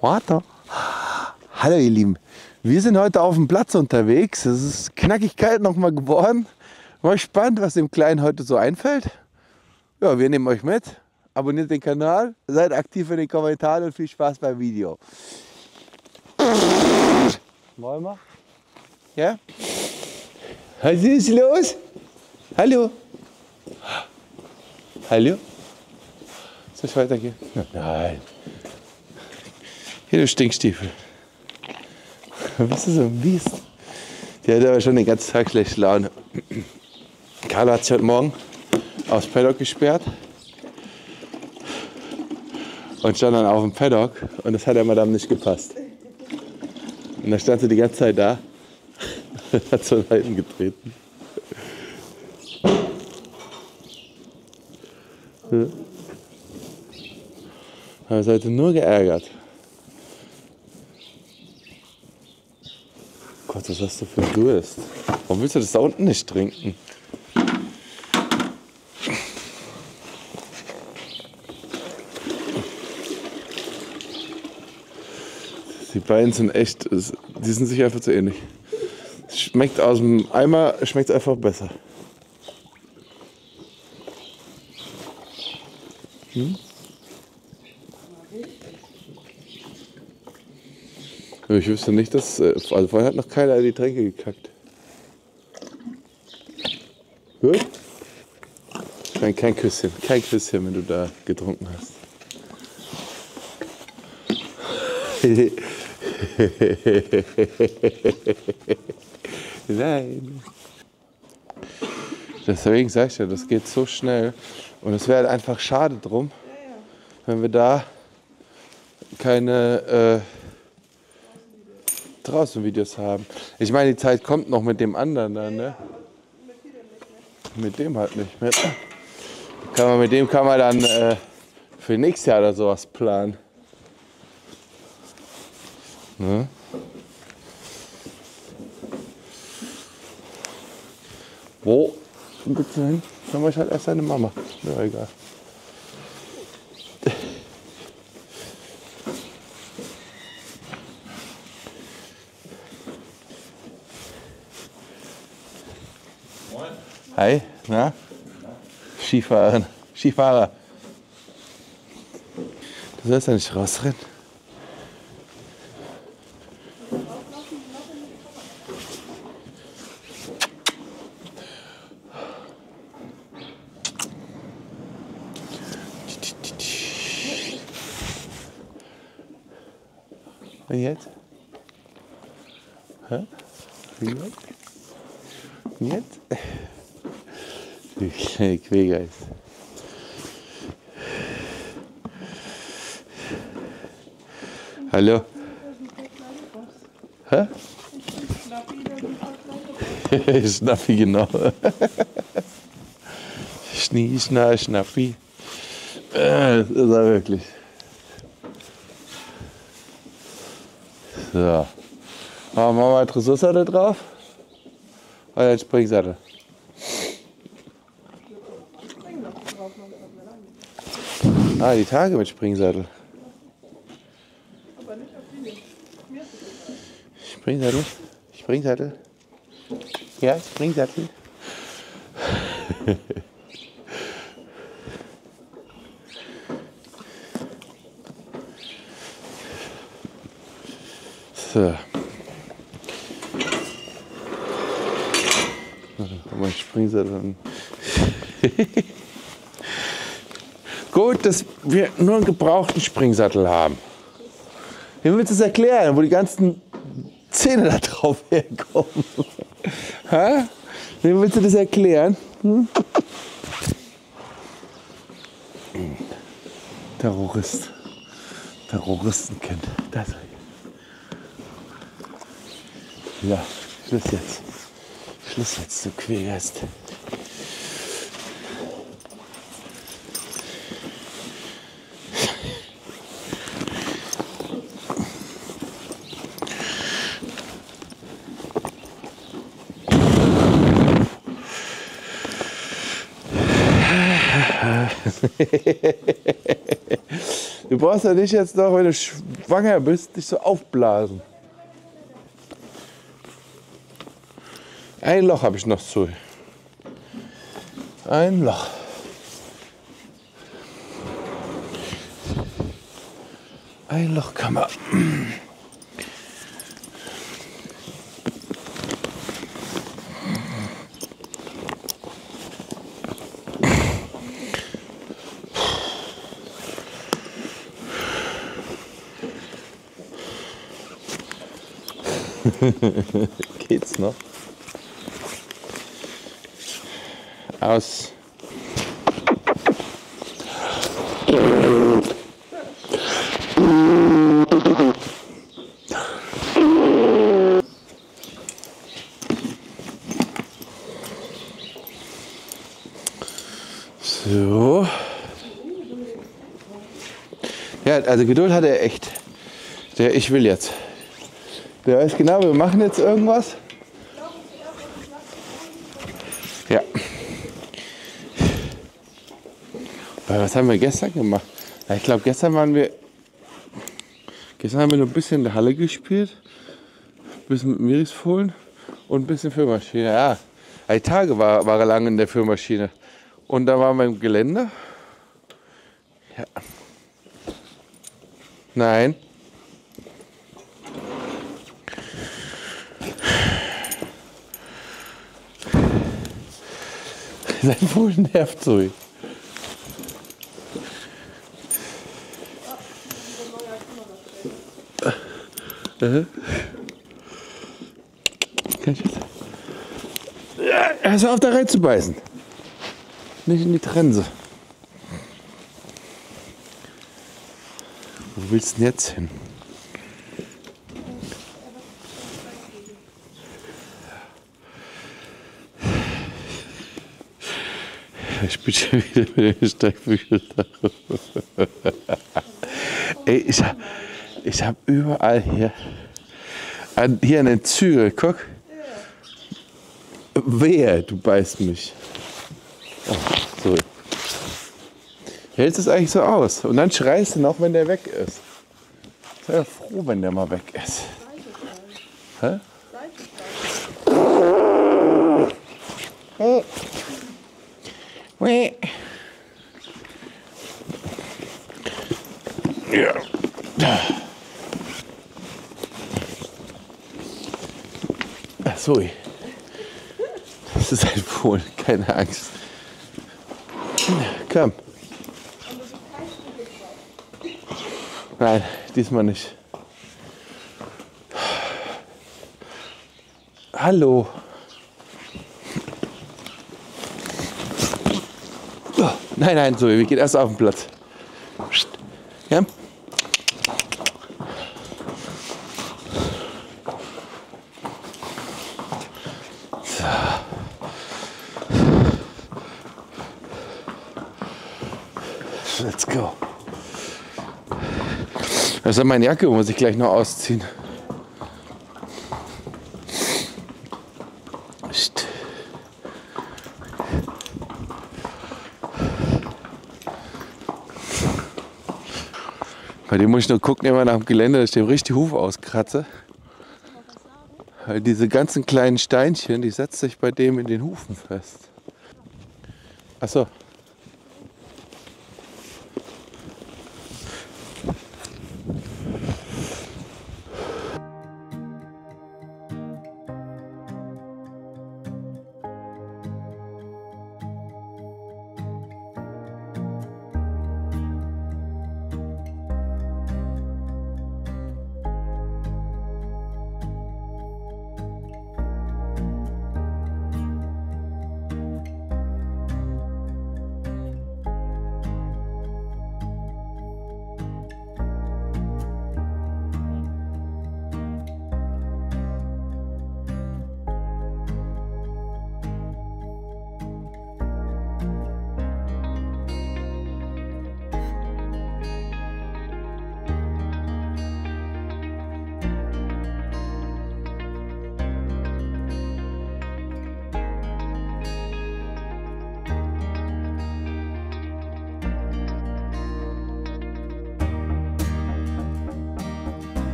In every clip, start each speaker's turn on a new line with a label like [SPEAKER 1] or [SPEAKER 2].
[SPEAKER 1] Warte. Hallo ihr Lieben, wir sind heute auf dem Platz unterwegs. Es ist knackig kalt nochmal geworden. Mal gespannt, was dem Kleinen heute so einfällt. Ja, wir nehmen euch mit. Abonniert den Kanal, seid aktiv in den Kommentaren und viel Spaß beim Video. Wollen wir? Ja? Was ist los? Hallo? Hallo? Soll ich weitergehen? Nein. Hier, du Stinkstiefel. Bist du so ein Biest? Der hat aber schon den ganzen Tag schlechte Laune. Carlo hat sich heute Morgen aufs Paddock gesperrt und stand dann auf dem Paddock und das hat der Madame nicht gepasst. Und dann stand sie die ganze Zeit da und hat so Seiten getreten. Ja. Aber sie hat nur geärgert. Gott, was hast du für ein Durst? Warum willst du das da unten nicht trinken? Die beiden sind echt, die sind sich einfach zu ähnlich. Es schmeckt aus dem Eimer, schmeckt einfach besser. Hm? Ich wüsste nicht, dass. Also vorher hat noch keiner in die Tränke gekackt. Gut? Nein, kein Küsschen, wenn du da getrunken hast. Nein. Deswegen sag ich ja, das geht so schnell. Und es wäre halt einfach schade drum, wenn wir da keine draußen Videos haben. Ich meine, die Zeit kommt noch mit dem anderen dann, ne? Mit dem halt nicht. Mit dem kann man dann für nächstes Jahr oder sowas planen. Ne? Wo geht's denn hin? Dann war ich halt erst seine Mama. Ja, egal. Hi, na? Skifahrer. Du sollst ja nicht rausrennen. Und jetzt? Hä? Und jetzt? Du kleine Quälgeist. Hallo? Hä? Schnappi, genau. Schnappi. Das ist er wirklich. So. Machen wir mal Dressursattel drauf. Oder ein Springsattel. Ah, die Tage mit Springsattel. Aber nicht auf die. Springsattel. Ja, Springsattel. So. Mal Springsattel. Gut, dass wir nur einen gebrauchten Springsattel haben. Wie willst du es erklären, wo die ganzen Zähne da drauf herkommen? Hä? Wie willst du das erklären? Hm? Terrorist. Terroristenkind. Das. Ja, Schluss jetzt. Schluss jetzt, du Quälgeist. Du brauchst ja nicht jetzt noch, wenn du schwanger bist, dich so aufblasen. Ein Loch habe ich noch zu. Ein Loch. Ein Loch kann man. Geht's noch? Aus. So. Ja, also Geduld hat er echt. Ich will jetzt. Der weiß genau, wir machen jetzt irgendwas. Ja. Was haben wir gestern gemacht? Ja, ich glaube, gestern haben wir nur ein bisschen in der Halle gespielt. Ein bisschen mit Mirisfohlen und ein bisschen Führmaschine. Ja, die Tage war er lange in der Führmaschine. Und da waren wir im Gelände. Ja. Nein. Sein Fohlen nervt so. Kann ich jetzt? Hör auf, da reinzubeißen. Nicht in die Trense. Wo willst du denn jetzt hin? Ich bin schon wieder mit dem Steigbügel. Ey, ich hab überall hier an den Zügel, guck. Wehe, du beißt mich. Oh, so. Hältst es eigentlich so aus und dann schreist du noch, wenn der weg ist. Sei ja froh, wenn der mal weg ist. Hä? Ja. Ach so. Das ist ein Fohlen, keine Angst. Komm. Nein, diesmal nicht. Hallo. Oh, nein, so, wir gehen erst auf den Platz. Ja? So. Let's go. Also meine Jacke muss ich gleich noch ausziehen. Bei dem muss ich nur gucken, immer nach dem Gelände, dass ich dem richtig Huf auskratze. Weil diese ganzen kleinen Steinchen, die setzen sich bei dem in den Hufen fest. Ach so.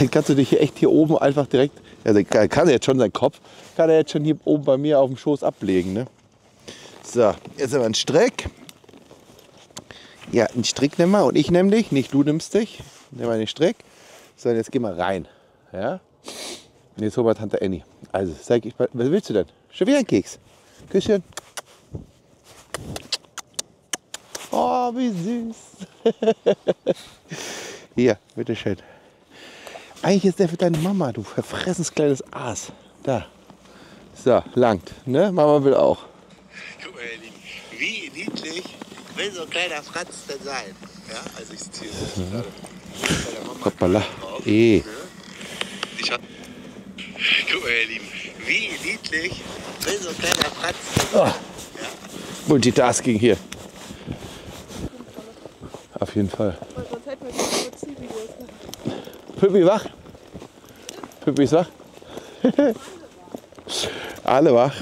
[SPEAKER 1] dann kannst du dich hier echt hier oben einfach direkt, also kann er jetzt schon seinen Kopf, kann er jetzt schon hier oben bei mir auf dem Schoß ablegen. Ne? So, jetzt haben wir einen Strick. Ja, einen Strick nimm mal und ich nehme dich, nicht du nimmst dich. Nimm mal den Strick. So, und jetzt geh mal rein. Ja? Und jetzt holen wir Tante Annie. Also, sag ich, was willst du denn? Schon wieder ein Keks. Küsschen. Oh, wie süß. Hier, bitteschön. Eigentlich ist der für deine Mama, du verfressenes kleines Aas. Da. So, langt. Ne? Mama will auch.
[SPEAKER 2] Guck mal, ihr Lieben, wie niedlich will so ein kleiner Franz denn sein? Ja, also ich sitze hier so gerade bei der Mama.
[SPEAKER 1] Hoppala.
[SPEAKER 2] Drauf,
[SPEAKER 1] Eh.
[SPEAKER 2] ne? Guck mal, ihr Lieben, wie niedlich will so ein kleiner Franz denn sein?
[SPEAKER 1] Oh.
[SPEAKER 2] Ja?
[SPEAKER 1] Multitasking hier. Auf jeden Fall.
[SPEAKER 3] Weil sonst hätten wir keine Zielvideos gemacht.
[SPEAKER 1] Püppi wach? Püppi ist wach? Alle wach?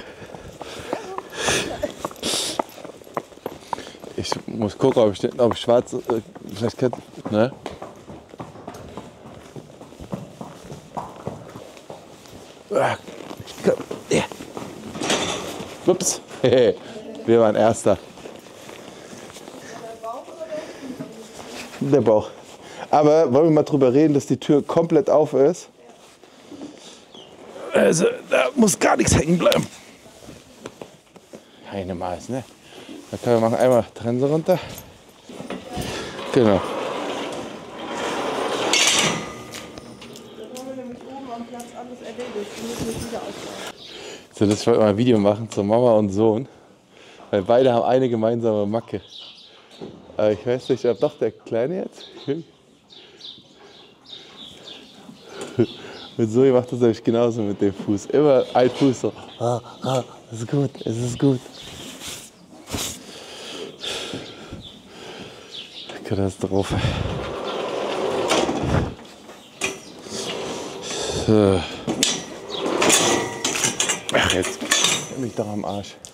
[SPEAKER 1] Ich muss gucken, ob ich schwarz, vielleicht kennt, ne? Ja. Ups, wir waren Erster. Der Bauch. Aber wollen wir mal drüber reden, dass die Tür komplett auf ist? Also, da muss gar nichts hängen bleiben. Keine Maß, ne? Da können wir machen einmal Trense runter. Genau.
[SPEAKER 3] Dann haben wir nämlich oben am Platz alles erledigt. Wir müssen nicht wieder aufbauen.
[SPEAKER 1] So, ich wollte mal ein Video machen zu Mama und Sohn. Weil beide haben eine gemeinsame Macke. Aber ich weiß nicht, ob doch der Kleine jetzt. Mit Zoe macht das nämlich genauso mit dem Fuß. Immer ein Fuß so. Es ist gut, es ist gut. Katastrophe. So. Ach, jetzt bin ich doch am Arsch.